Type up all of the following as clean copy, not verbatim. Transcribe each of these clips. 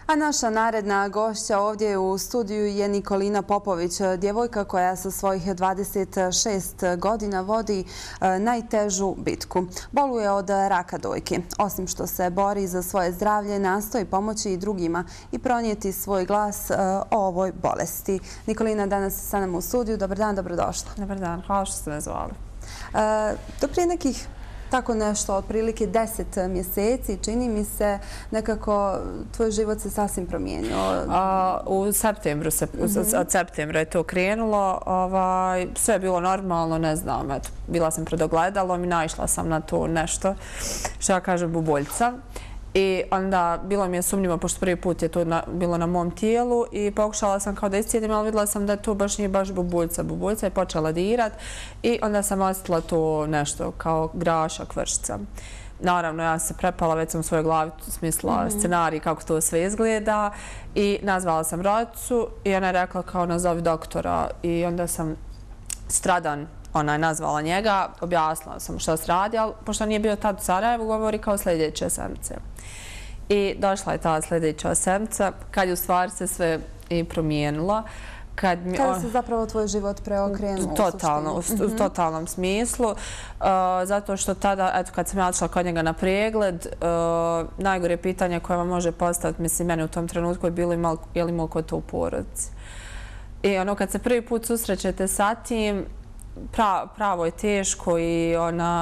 A naša naredna gošća ovdje u studiju je Nikolina Popović, djevojka koja sa svojih 26 godina vodi najtežu bitku. Boluje od raka dojke. Osim što se bori za svoje zdravlje, nastoji pomoći i drugima i pronijeti svoj glas o ovoj bolesti. Nikolina danas sa nama u studiju. Dobar dan, dobrodošla. Dobar dan, hvala što ste me zvali. Do prije nekih tako nešto, otprilike 10 mjeseci, čini mi se nekako tvoj život se sasvim promijenio. U septembru od septembra je to krenulo. Sve je bilo normalno, ne znam. Bila sam pred ogledalom i naišla sam na to nešto, što ja kažem, buboljca. I onda bilo mi je sumnjivo, pošto prvi put je to bilo na mom tijelu i pokušala sam kao da iscijedim, ali vidjela sam da to baš nije baš buboljca. Buboljca je počela dirat i onda sam osjetila to nešto kao grašak, vršca. Naravno, ja se prepala, već sam u svojoj glavi smislila scenarij kako to sve izgleda i nazvala sam rodicu i ona je rekla kao nazovi doktora i onda sam stradan. Ona je nazvala njega, objasnila sam što se radi, ali pošto nije bio tad u Sarajevu, govori kao sljedeće sedmice. I došla je ta sljedeća sedmica, kad je u stvari se sve i promijenilo. Kada se zapravo tvoj život preokrenuo? Totalno, u totalnom smislu. Zato što tada, eto, kad sam ja odšla kod njega na pregled, najgore pitanje koje vam može postaviti, mislim, meni u tom trenutku je bilo je li imao ko to u porodici. I ono, kad se prvi put susrećete sa tim, pravo je teško i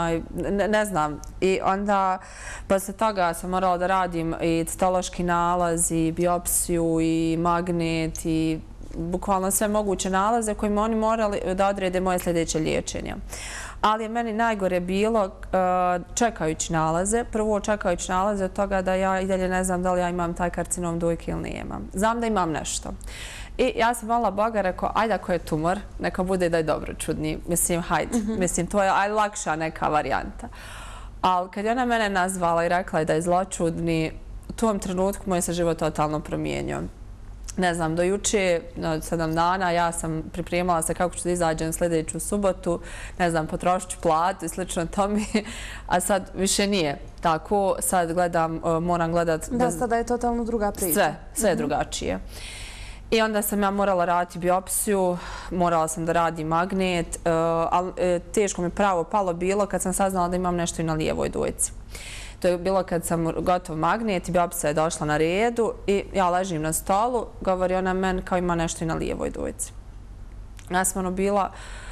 ne znam. I onda posle toga sam morala da radim i citološki nalaz i biopsiju i magnet i bukvalno sve moguće nalaze kojima oni morali da odrede moje sljedeće liječenje. Ali je meni najgore bilo čekajući nalaze. Prvo čekajući nalaze od toga da ja i dalje ne znam da li ja imam taj karcinom dojke ili nemam. Znam da imam nešto. I ja sam molila Boga, rekao, ajde ako je tumor, neka bude da je dobročudni. Mislim, hajde. Mislim, to je lakša neka varijanta. Ali kad je ona mene nazvala i rekla da je zločudni, u tom trenutku moj se život totalno promijenio. Ne znam, do juče, 7 dana, ja sam pripremala se kako ću da izađem sljedeću subotu, ne znam, potrošit ću platu i slično tome, a sad više nije tako. Sad gledam, moram gledat... Da, sada je totalno druga priča. Sve je drugačije. I onda sam ja morala raditi biopsiju, morala sam da radim magnet, ali teško mi pravo palo bilo kad sam saznala da imam nešto i na lijevoj dojci. To je bilo kad sam gotov magnet i biopsija je došla na redu i ja ležim na stolu, govori ona meni kao ima nešto i na lijevoj dojci. Ja sam bila,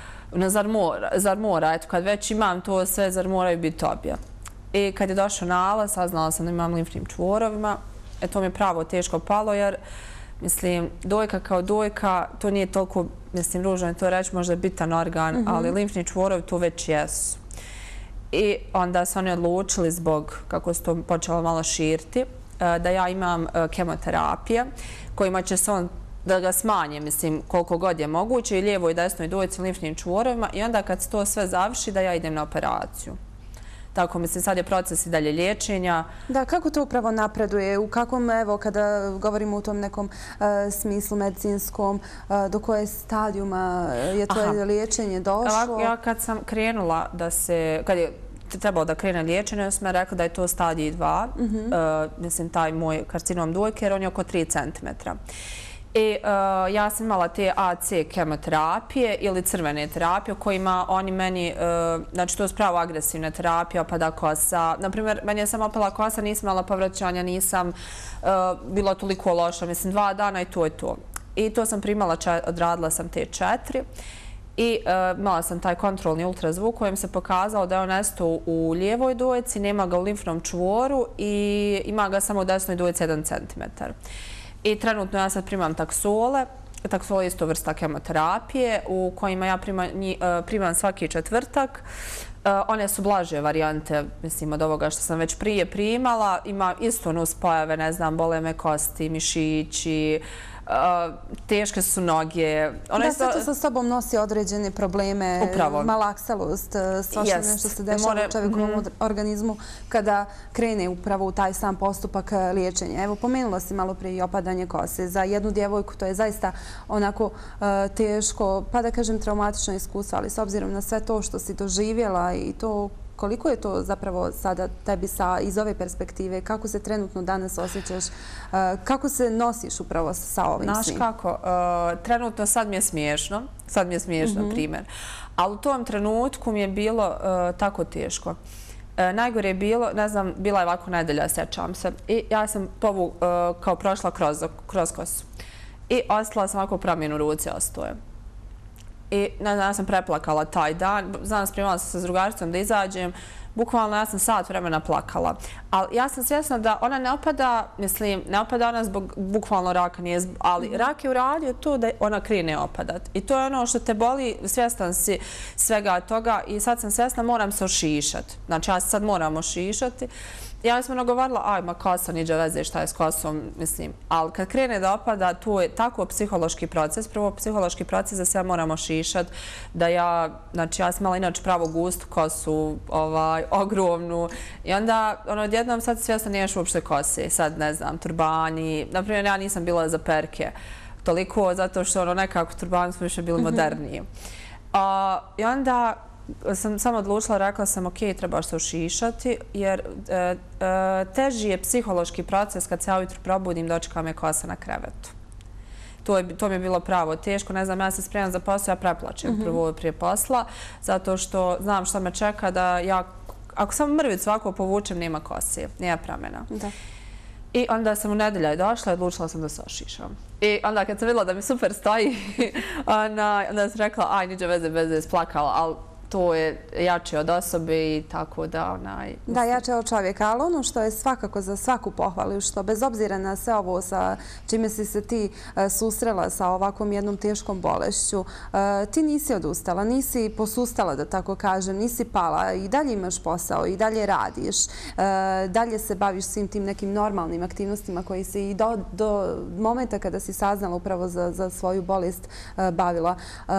zar mora, eto kad već imam to sve, zar moraju biti obje. I kad je došao nalaz, saznala sam da imam limfnim čvorovima, to mi je pravo teško palo jer mislim, dojka kao dojka, to nije toliko, mislim, ružno je to reći, možda je bitan organ, ali limfni čvorovi to već jesu. I onda su oni odlučili zbog, kako se to počelo malo širiti, da ja imam kemoterapije kojima će se on da ga smanje, mislim, koliko god je moguće, i lijevoj i desnoj dojci limfnim čvorovima i onda kad se to sve završi da ja idem na operaciju. Tako, mislim, sad je proces i dalje liječenja. Da, kako to upravo napreduje? U kakvom, evo, kada govorimo u tom nekom smislu medicinskom, do koje stadijuma je tvoje liječenje došlo? Ja kad sam krenula kad je trebalo da krene liječenje, ja sam rekla da je to stadij 2, mislim, taj moj karcinom dojke, jer on je oko 3 cm. I ja sam imala te AC kemoterapije ili crvene terapije u kojima oni meni, znači to je spravo agresivna terapija, opada kosa. Naprimjer, meni je samo opala kosa, nisam imala povraćanja, nisam bila toliko loša, mislim 2 dana i to je to. I to sam primala, odradila sam te 4 i imala sam taj kontrolni ultrazvuk kojem se pokazalo da je on nestao u lijevoj dojci, nema ga u limfnom čvoru i ima ga samo u desnoj dojci 1 cm. I trenutno ja sad primam taksole. Taksole je isto vrsta kemoterapije u kojima ja primam svaki četvrtak. One su blaže varijante, mislim, od ovoga što sam već prije primala. Ima isto nuspojave, ne znam, bole me kosti, mišići, teške su noge. Da, sve to sa sobom nosi određene probleme, malaksalost, svašta nešto se dešava u čovjekovom organizmu kada krene upravo u taj sam postupak liječenja. Evo, pomenula si malo prije i opadanje kose. Za jednu djevojku to je zaista onako teško, pa da kažem traumatično iskustvo, ali s obzirom na sve to što si doživjela i to Koliko je to zapravo sada tebi iz ove perspektive? Kako se trenutno danas osjećaš? Kako se nosiš upravo sa ovim svim? Znaš kako, trenutno sad mi je smiješno. Sad mi je smiješno, primjer. Ali u tom trenutku mi je bilo tako teško. Najgore je bilo, ne znam, bila je ovako nedelja, sjećam se. I ja sam to kao prošla kroz kosu. I ostala sam ovako pramenu ruci ostoje. I ja sam preplakala taj dan. Znam, spremala sam se s drugaricom da izađem. Bukvalno ja sam sat vremena plakala. Ali ja sam svjesna da ona ne opada, mislim, ne opada ona zbog bukvalno raka, ali rak je uradio to da ona krene opadat. I to je ono što te boli, svjestan si svega toga i sad sam svjesna, moram se ošišati. Znači ja se sad moram ošišati. Ja sam nagovarila, ajma kosa, niđe veze šta je s kosom, mislim. Ali kad krene da opada, to je tako psihološki proces. Prvo psihološki proces da se ja moram ošišati, da znači ja sam imala inače pravo gustu kosu, ogromnu. I onda, odjednom sad svjesno niješ uopšte kose. Sad, ne znam, turbani. Naprimjer, ja nisam bila za perke. Toliko, zato što nekako turbani smo više bili moderniji. I onda sam samo odlučila, rekla sam, ok, trebaš se ošišati, jer teži je psihološki proces kad se ja ujutru probudim, dočeka me kosa na krevetu. To mi je bilo pravo teško. Ne znam, ja se spremam za posao, ja preplačem prvo prije posla, zato što znam šta me čeka da ja, ako samo mrvicu ovako povučem, nema kose, nema pramena. I onda sam u nedelja došla i odlučila sam da se ošišam. I onda kad sam vidjela da mi super stoji, onda sam rekla, aj, niđe veze, splakala, ali to je jače od osobe i tako da... Da, jače od čovjeka, ali ono što je svakako za svaku pohvalu, što bez obzira na sve ovo sa čime si se ti susrela sa ovakvom jednom teškom bolešću, ti nisi odustala, nisi posustala, da tako kažem, nisi pala, i dalje imaš posao, i dalje radiš, dalje se baviš svim tim nekim normalnim aktivnostima koji si i do momenta kada si saznala upravo za svoju bolest bavila.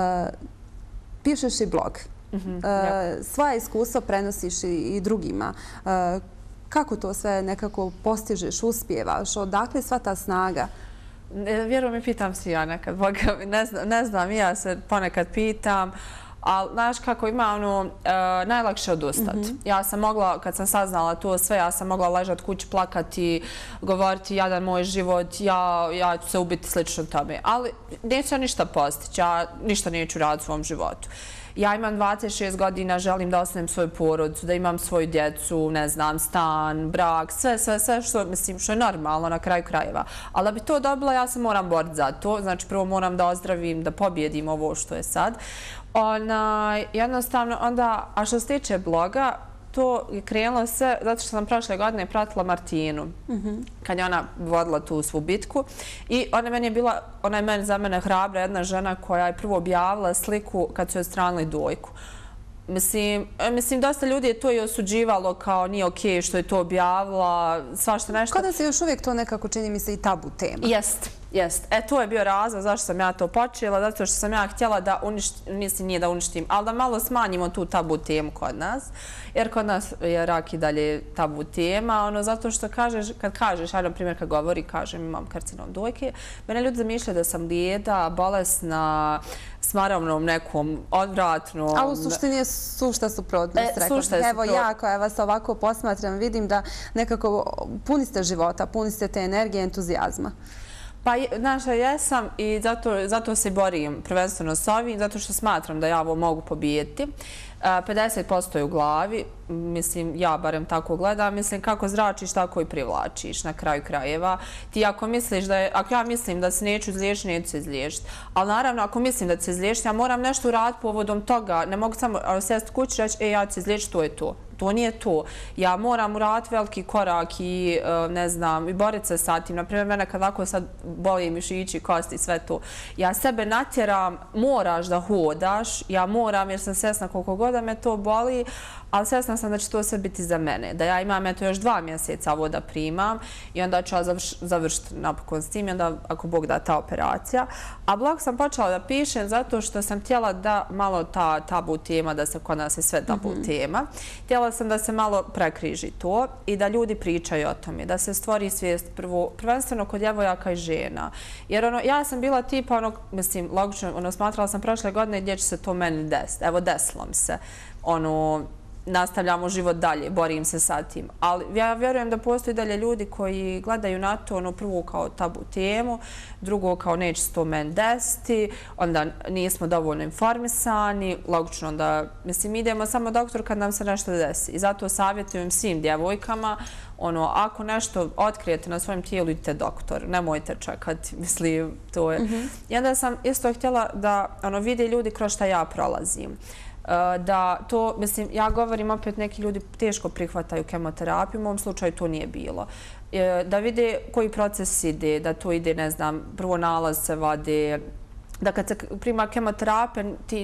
Pišeš i blog. Svoja iskustva prenosiš i drugima. Kako to sve nekako postižeš, uspijevaš? Odakle sva ta snaga? Vjerujem mi, pitam se ja nekad. Ne znam, ja se ponekad pitam. Ali, znaš kako, ima najlakše odustati. Ja sam mogla, kad sam saznala to sve, ja sam mogla ležati kući, plakati, govoriti jadan moj život, ja ću se ubiti slično tome. Ali neću ja ništa postići, ja ništa neću raditi u svom životu. Ja imam 26 godina, želim da ostanem svoju porodicu, da imam svoju djecu, ne znam, stan, brak, sve što je normalno na kraju krajeva. Ali da bi to dobila, ja se moram boriti za to. Znači, prvo moram da ozdravim, da pobjedim ovo što je sad. Jednostavno, onda, a što se tiče bloga, to je krenulo sve, zato što sam prošle godine pratila Martinu, kad je ona vodila tu svu bitku. I ona je meni za mene hrabra jedna žena koja je prvo objavila sliku kad su joj odstranili dojku. Mislim, dosta ljudi je to i osuđivalo kao nije okej što je to objavila, svašta nešto. Kada se još uvijek to nekako čini mi se i tabu tema. Jest. To je bio razlog zašto sam ja to počela, zato što sam ja htjela da nije da uništim, ali da malo smanjimo tu tabu temu kod nas, jer kod nas je rak i dalje tabu tema, zato što kad kažeš, ja na primjer kad kažem imam karcinom dojke, mene ljudi zamišljaju da sam lijeda, bolesna, smaravnom nekom, odvratnom. Ali u suštini je sušta suprotnost. Evo ja koja vas ovako posmatram, vidim da nekako puni ste života, puni ste te energije, entuzijazma. Pa, znaš, ja jesam i zato se borim prvenstveno s ovim, zato što smatram da ja ovo mogu pobijeti. 50% je u glavi, mislim, ja barem tako gledam, mislim, kako zračiš, tako i privlačiš na kraju krajeva. Ti ako misliš ako ja mislim da se neću izliječiti, neću se izliječiti. Ali naravno, ako mislim da će se izliječiti, ja moram nešto uraditi povodom toga. Ne mogu samo sjesti kući i reći, ja ću se izliječiti, to je to. To nije to. Ja moram uraditi veliki korak i, ne znam, i boriti se sa tim. Naprimjer, mene kad ovako sad boli mišići, kosti i sve to. Ja sebe natjeram, moraš da hodaš, ja moram jer sam svjesna koliko god da me to boli, ali svjesna sam da će to sve biti za mene. Da ja imam još 2 mjeseca ovo da primam i onda ću ja završiti napokon s tim i onda ako Bog da ta operacija. A blog sam počela da pišem zato što sam htjela da malo ta tabu tema, da se kod nas je sve tabu tema. Htjela sam da se malo prekriži to i da ljudi pričaju o tome, da se stvori svijest prvenstveno kod djevojaka i žena. Jer ja sam bila tipa, mislim, logično, smatrala sam prošle godine gdje će se to meni desiti. Evo, desilo mi se. nastavljamo život dalje, borim se sa tim. Ali ja vjerujem da postoji dalje ljudi koji gledaju na to prvo kao tabu temu, drugo kao neće se to meni desiti, onda nismo dovoljno informisani, logično da, mislim, idemo samo doktor kad nam se nešto desi. I zato savjetujem svim djevojkama, ako nešto otkrijete na svojem tijelu, idite doktor, nemojte čekati, mislim, to je. I onda sam isto htjela da vide ljudi kroz šta ja prolazim. Da to, mislim, ja govorim opet, neki ljudi teško prihvataju kemoterapiju, u mom slučaju to nije bilo. Da vide koji proces ide, da to ide, ne znam, prvo nalaz se vade, da kad se prima kemoterapija, ti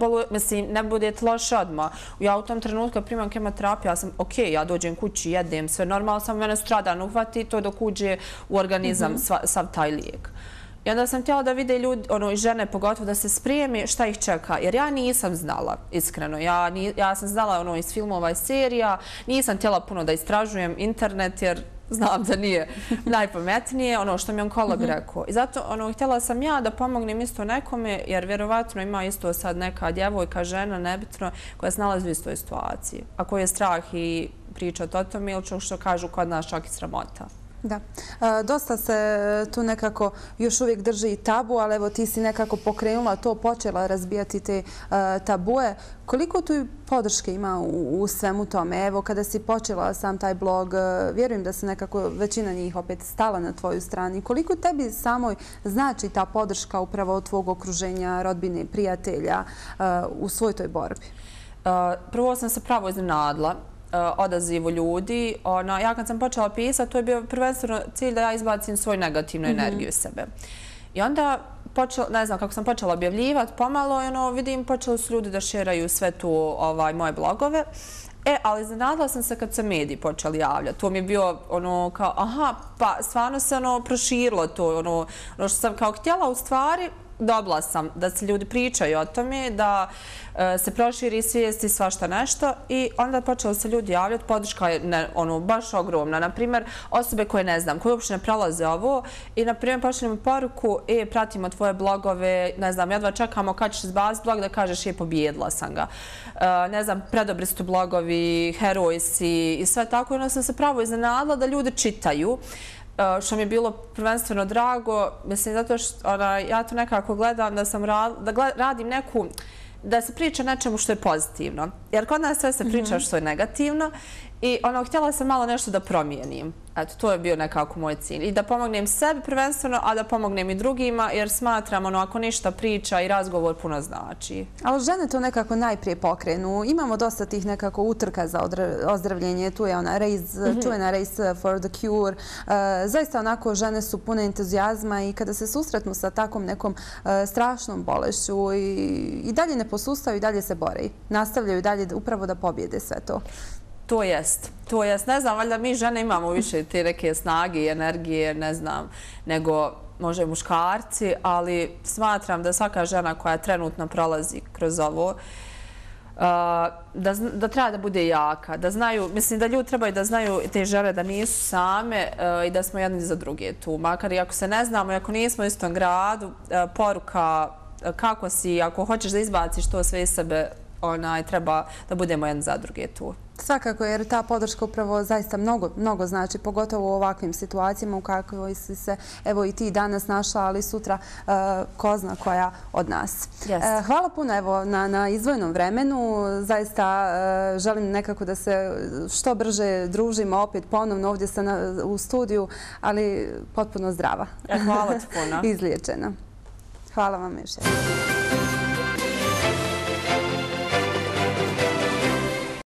ne budete loše odmah. Ja u tom trenutku kad primam kemoterapiju, ja sam ok, ja dođem kući, jedem, sve normalno, samo mene sutradan uhvati to dok uđe u organizam sav taj lijek. I onda sam htjela da vide ljudi, i žene pogotovo, da se spremi šta ih čeka. Jer ja nisam znala, iskreno. Ja sam znala iz filmova i serija. Nisam htjela puno da istražujem internet jer znam da nije najpametnije, što mi je onkolog rekao. I zato htjela sam ja da pomognem isto nekome, jer vjerovatno ima isto sad neka djevojka, žena, nebitno, koja se nalazi u istoj situaciji. A koji je strah i pričati o tome ili što kažu kod nas čak i sramota. Da. Dosta se tu nekako još uvijek drži tabu, ali evo ti si nekako pokrenula to, počela razbijati te tabue. Koliko tu podrške ima u svemu tome? Evo, kada si počela sam taj blog, vjerujem da se nekako većina njih opet stala na tvoju strani. Koliko tebi samoj znači ta podrška upravo od tvog okruženja, rodbine, prijatelja u svoj toj borbi? Prvo sam se pravo iznenadila odazivu ljudi. Ja kad sam počela pisati, to je bio prvenstveno cilj da ja izbacim svoju negativnu energiju iz sebe. I onda, ne znam, kako sam počela objavljivati, pomalo, vidim, počeli su ljudi da šeraju sve tu moje blogove. Ali iznenadila sam se kad se mediji počeli javljati. To mi je bio kao, aha, pa stvarno se proširilo to. Ono što sam kao htjela u stvari, dobila sam da se ljudi pričaju o tome, da se proširi svijest i svašta nešto i onda počelo se ljudi javljati. Podrška je baš ogromna. Naprimjer, osobe koje ne znam, koje uopšte ne prelaze ovo i naprimjer pošaljemo poruku, pratimo tvoje blogove, ne znam, jedva čekamo kad ćeš izbaciti blog da kažeš pobijedila sam ga. Ne znam, predobri su tu blogovi, heroji si i sve tako. I onda sam se pravo iznenadila da ljudi čitaju, što mi je bilo prvenstveno drago, mislim, zato što ja to nekako gledam da radim neku, da se priča nečemu što je pozitivno. Jer kod nas sve se priča što je negativno i htjela sam malo nešto da promijenim. Eto, to je bio nekako moj cilj. I da pomognem sebi prvenstveno, a da pomognem i drugima, jer smatram, ako ništa priča i razgovor puno znači. Ali žene to nekako najprije pokrenu. Imamo dosta tih nekako utrka za ozdravljenje. Tu je ona čuvena Race for the Cure. Zaista onako žene su pune entuzijazma i kada se susretnu sa takvom nekom strašnom bolešću i dalje ne posustaju i dalje se bore. Nastavljaju dalje upravo da pobjede sve to. To jest. Ne znam, valjda mi žene imamo više te neke snage i energije, ne znam, nego možda i muškarci, ali smatram da svaka žena koja trenutno prolazi kroz ovo, da treba da bude jaka, da znaju, mislim da ljudi trebaju da znaju te žene da nisu same i da smo jedni za druge tu. Makar i ako se ne znamo i ako nismo u istom gradu, poruka kako si, ako hoćeš da izbaciš to sve iz sebe, treba da budemo jedni za druge tu. Svakako, jer ta podrška upravo zaista mnogo znači, pogotovo u ovakvim situacijama u kakvoj si se, evo i ti danas našla, ali sutra ko zna koja od nas. Hvala puno evo na izdvojenom vremenu. Zaista želim nekako da se što brže družimo opet ponovno ovdje u studiju, ali potpuno zdrava. Hvala ti puno. Izliječena. Hvala vam još jednom.